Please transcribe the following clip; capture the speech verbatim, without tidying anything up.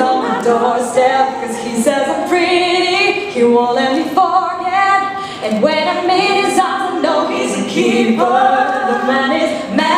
on my doorstep, cause he says I'm pretty, he won't let me forget. And when I'm in his arms, I know he's a keeper. The man is mad.